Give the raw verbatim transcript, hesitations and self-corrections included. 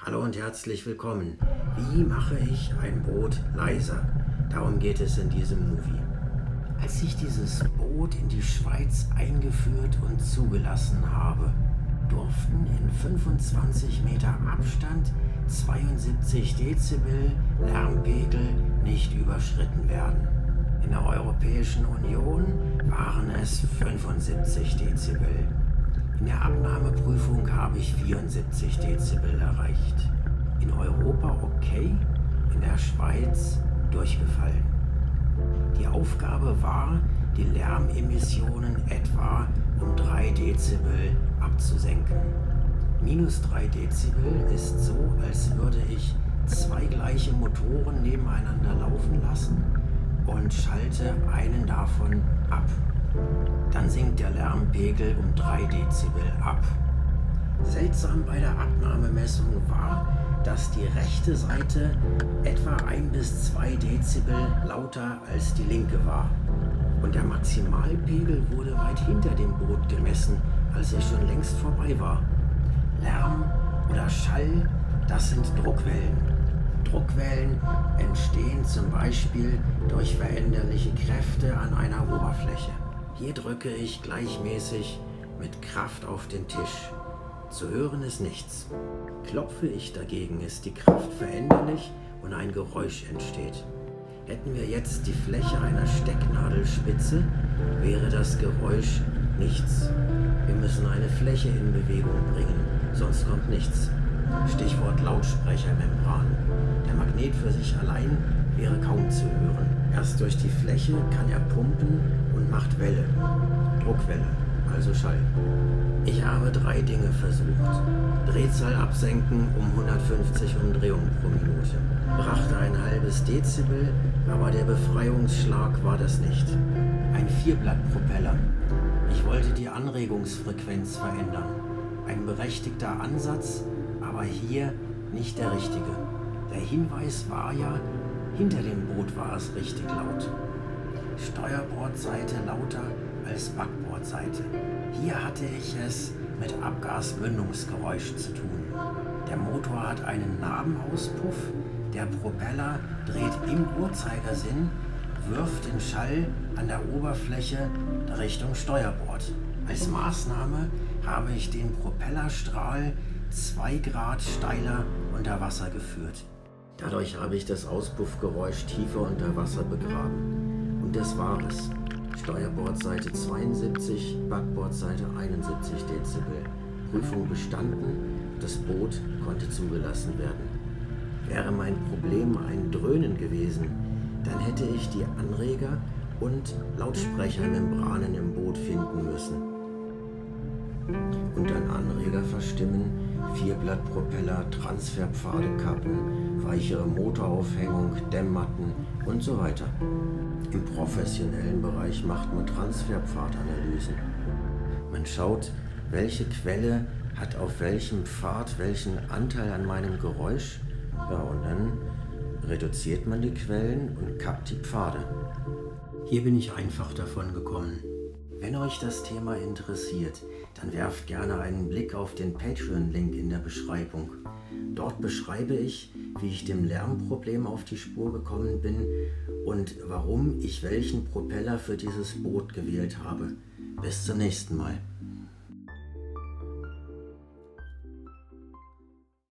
Hallo und herzlich willkommen. Wie mache ich ein Boot leiser? Darum geht es in diesem Movie. Als ich dieses Boot in die Schweiz eingeführt und zugelassen habe, durften in fünfundzwanzig Meter Abstand zweiundsiebzig Dezibel Lärmpegel nicht überschritten werden. In der Europäischen Union waren es fünfundsiebzig Dezibel. In der Abnahmeprüfung habe ich vierundsiebzig Dezibel erreicht. In Europa okay, in der Schweiz durchgefallen. Die Aufgabe war, die Lärmemissionen etwa um drei Dezibel abzusenken. Minus drei Dezibel ist so, als würde ich zwei gleiche Motoren nebeneinander laufen lassen und schalte einen davon ab. Dann sinkt der Lärmpegel um drei Dezibel ab. Seltsam bei der Abnahmemessung war, dass die rechte Seite etwa ein bis zwei Dezibel lauter als die linke war. Und der Maximalpegel wurde weit hinter dem Boot gemessen, als ich schon längst vorbei war. Lärm oder Schall, das sind Druckwellen. Druckwellen entstehen zum Beispiel durch veränderliche Kräfte an einer Oberfläche. Hier drücke ich gleichmäßig mit Kraft auf den Tisch. Zu hören ist nichts. Klopfe ich dagegen, ist die Kraft veränderlich und ein Geräusch entsteht. Hätten wir jetzt die Fläche einer Stecknadelspitze, wäre das Geräusch nichts. Wir müssen eine Fläche in Bewegung bringen, sonst kommt nichts. Stichwort Lautsprechermembran. Der Magnet für sich allein wäre kaum zu hören. Erst durch die Fläche kann er pumpen und macht Welle. Druckwelle, also Schall. Ich habe drei Dinge versucht. Drehzahl absenken um hundertfünfzig Umdrehungen pro Minute. Brachte ein halbes Dezibel, aber der Befreiungsschlag war das nicht. Ein Vierblattpropeller. Ich wollte die Anregungsfrequenz verändern. Ein berechtigter Ansatz, aber hier nicht der richtige. Der Hinweis war ja, hinter dem Boot war es richtig laut. Steuerbordseite lauter als Backbordseite. Hier hatte ich es mit Abgasmündungsgeräusch zu tun. Der Motor hat einen Nabenauspuff, der Propeller dreht im Uhrzeigersinn, wirft den Schall an der Oberfläche Richtung Steuerbord. Als Maßnahme habe ich den Propellerstrahl zwei Grad steiler unter Wasser geführt. Dadurch habe ich das Auspuffgeräusch tiefer unter Wasser begraben. Und das war es. Steuerbordseite zweiundsiebzig, Backbordseite einundsiebzig Dezibel. Prüfung bestanden, das Boot konnte zugelassen werden. Wäre mein Problem ein Dröhnen gewesen, dann hätte ich die Anreger und Lautsprechermembranen im Boot finden müssen. Und dann Anreger verstimmen, Vierblattpropeller, Transferpfade kappen, weichere Motoraufhängung, Dämmmatten und so weiter. Im professionellen Bereich macht man Transferpfadanalysen. Man schaut, welche Quelle hat auf welchem Pfad welchen Anteil an meinem Geräusch. Ja, und dann reduziert man die Quellen und kappt die Pfade. Hier bin ich einfach davon gekommen. Wenn euch das Thema interessiert, dann werft gerne einen Blick auf den Patreon-Link in der Beschreibung. Dort beschreibe ich, wie ich dem Lärmproblem auf die Spur gekommen bin und warum ich welchen Propeller für dieses Boot gewählt habe. Bis zum nächsten Mal.